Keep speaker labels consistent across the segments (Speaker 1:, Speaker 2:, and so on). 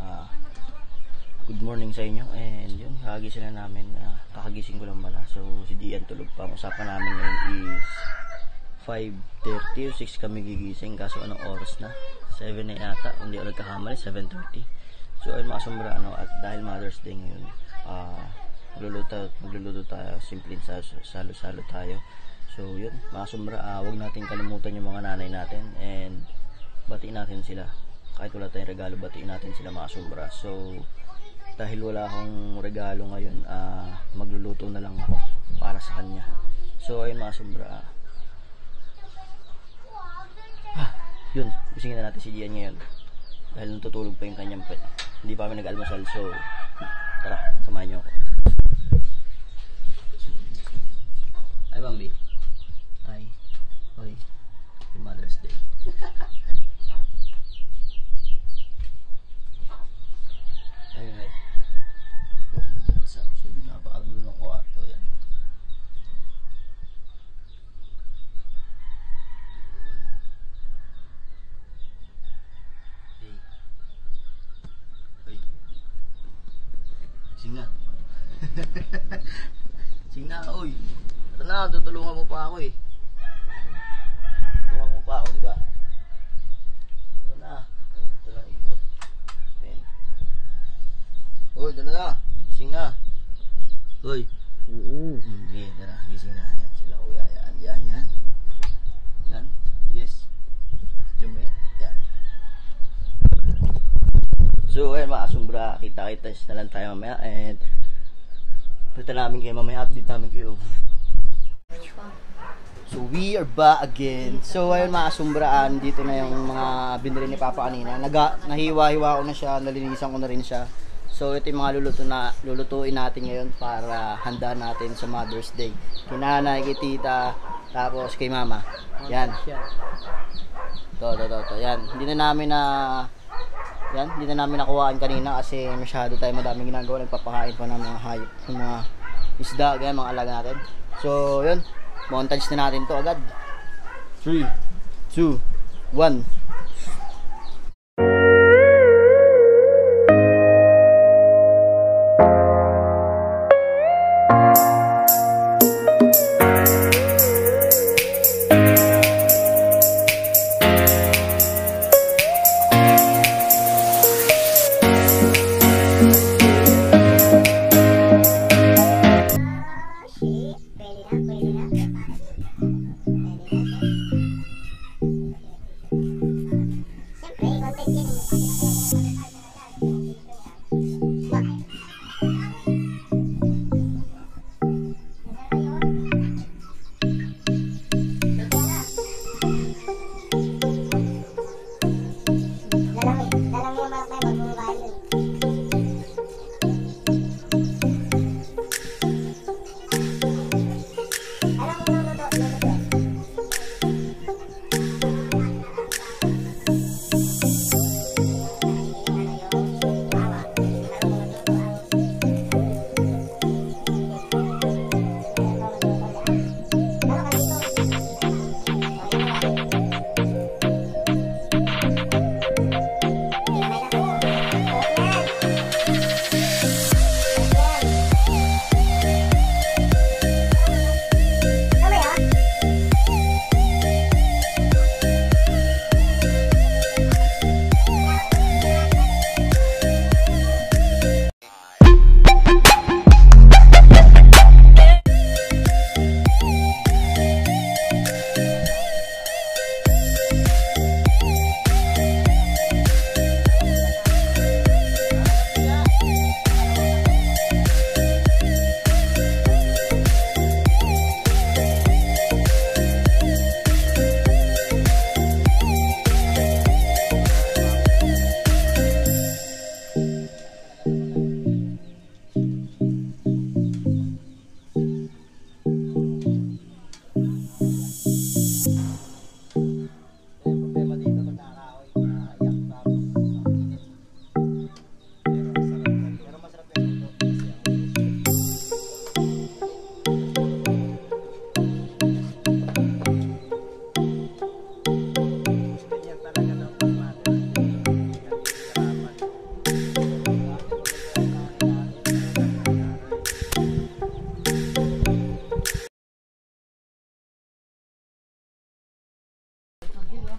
Speaker 1: Good morning sa inyo. And yun, kakagising na namin. Kakagising ko lang pala. So si Gian tulog pa. Ang usapan namin ngayon is 5:30 o 6 kami gigising. Kaso anong oras na? 7 na yata. Hindi ako nagkakamali, 7:30. So ayun mga sombra, at dahil Mother's Day ngayon, magluluto tayo. Simpleng salo-salo tayo. So yun mga sombra, huwag natin kalimutan yung mga nanay natin. And batiin natin sila. Kahit wala tayong regalo, batiin natin sila mga sombra. So dahil wala akong regalo ngayon, magluluto na lang ako para sa kanya. So ayun mga sombra, yun, gisingin na natin si Gian ngayon dahil natutulog pa yung kanyang pet. Hindi pa kami nag-almusal. So tara, samahan niyo ako. Ay Bambi, ay hoy, happy Mother's Day. Ayun ay napakagulo ng kwarto yan. Hey. Sing na. Sing na, oy. Ito na, tutulungan mo pa ako eh. Tutulungan mo pa ako, diba? Ito na. Ito lang ito. Ayan. Oy, ito na. Sing na. Uy. Okay, tara, gising na. Yan sila kuya. Yan. Yan. Yes. Jume. Yan. So, ayun mga kasumbra, kita-kita na lang tayo mamaya. And pwede namin kayo mamaya, update namin kayo. So, we are back again. So, ayun mga kasumbra, dito na yung mga binili ni Papa kanina. Nahiwa-hiwa ko na siya, nalinisan ko na rin siya. So ito yung mga lulutuin natin ngayon para handa natin sa Mother's Day. Kay nanay, kay tita, tapos kay mama. Yan. To. Yan. Hindi na namin nakuhaan kanina kasi masyado tayo madaming ginagawa. Nagpapakain pa ng mga hayop, ng mga isda, ganyan, mga alaga natin. So yun, montage na natin to agad. 3, 2, 1.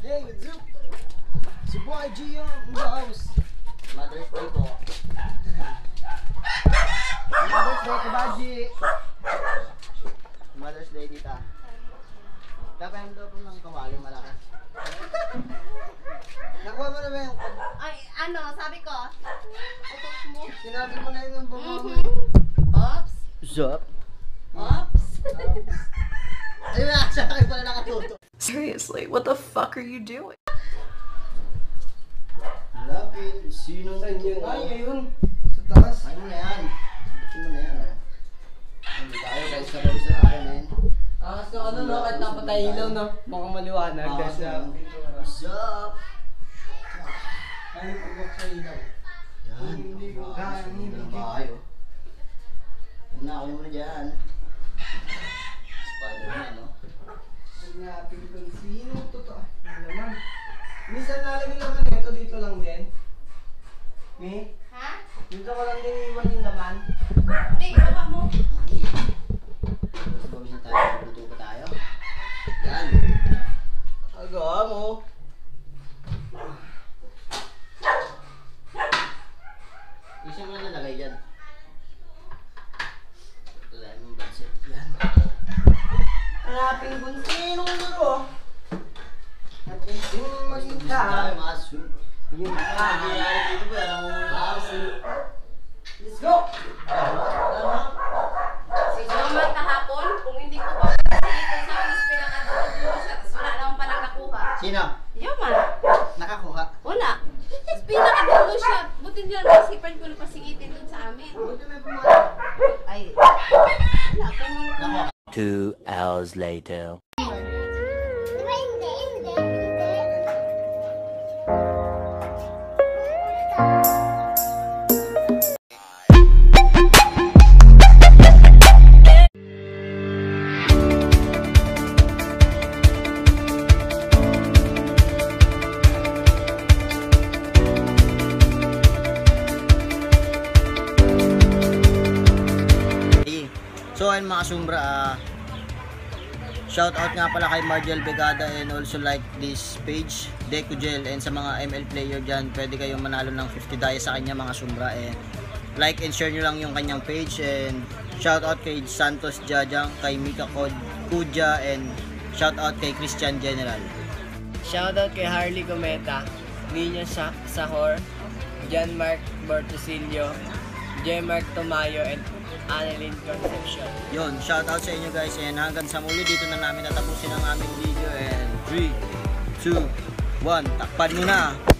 Speaker 2: Hey, what's up? Si Boy Gio in the house.
Speaker 1: Mother's Day po. Mother's Day po, Baji. Mother's Day, tita. Dapat yung daw po ng kawali malaki.
Speaker 2: Nakuha mo na ba yung...
Speaker 3: Ay, ano, sabi ko? Utot mo.
Speaker 2: Sinabi mo na yun ng bunga mo.
Speaker 3: Ops.
Speaker 1: Sup?
Speaker 3: Ops.
Speaker 1: Ayun na, siya kayo pala nakatuto.
Speaker 4: Seriously, what the fuck are you doing?
Speaker 1: Lapit, sino
Speaker 2: Saan yun?
Speaker 1: to?
Speaker 2: Ay, ayun. Sa taas.
Speaker 1: Ano na yan? Batiin mo na yan, ah. Hindi tayo, guys, sabay sa akin, men.
Speaker 2: So ano no, kahit napatay ilaw no, mukhang maliwanag dahil sa pintura.
Speaker 1: What's up?
Speaker 2: Ano yung pagbok sa ilaw?
Speaker 1: Yan,
Speaker 2: Hindi ko kaya,
Speaker 1: ang
Speaker 2: hindi
Speaker 1: ng
Speaker 2: ko.
Speaker 1: bahay, oh. Yan na, kunin mo na dyan. Spider-Man, no?
Speaker 2: Hanapin ko sino totoo. Ano naman? Minsan nalagay naman ito dito lang din. Me?
Speaker 3: Ha?
Speaker 2: Dito ko lang din iwan yung laman.
Speaker 3: Hindi, baba mo.
Speaker 1: Tapos gawin tayo, magluto pa tayo. Yan. Aga mo. Isa mo na nalagay dyan. Wala mong budget. Yan.
Speaker 2: Hanapin ko sino dito. At yung sino maging
Speaker 1: Tayo,
Speaker 2: ka.
Speaker 1: mga swim.
Speaker 2: Yung
Speaker 1: Nangyayari dito ba? Alam mo muna.
Speaker 2: Let's go!
Speaker 3: Si Joman kahapon, kung hindi ko pa ito sa akin, pinakadulo siya. Tapos wala naman palang nakuha.
Speaker 1: Sino?
Speaker 3: Joman.
Speaker 1: Nakakuha.
Speaker 3: Wala. Tapos pinakadulo siya. Buti nila nasipan ko na pasingitin dun sa amin.
Speaker 2: Buti may pumasok.
Speaker 3: Ay. Wala ko man.
Speaker 1: Nakuha.
Speaker 5: 2 hours later.
Speaker 1: So ayun mga sumbra, shout out nga pala kay Margel Begada and also like this page, Deco Gel, and sa mga ML player dyan, pwede kayong manalo ng 50 daya sa kanya mga sumbra, and like and share nyo lang yung kanyang page, and shout out kay Santos Jajang, kay Mika Kudja, and shout out kay Christian General.
Speaker 6: Shoutout kay Harley Cometa, Nino Sahor, John Mark Bortosilio, J. Mark Tomayo, and Annalyn Concepcion.
Speaker 1: Yun, shout out sa inyo guys, and hanggang sa muli dito na namin tatapusin ang aming video, and 3, 2, 1, takpan mo na!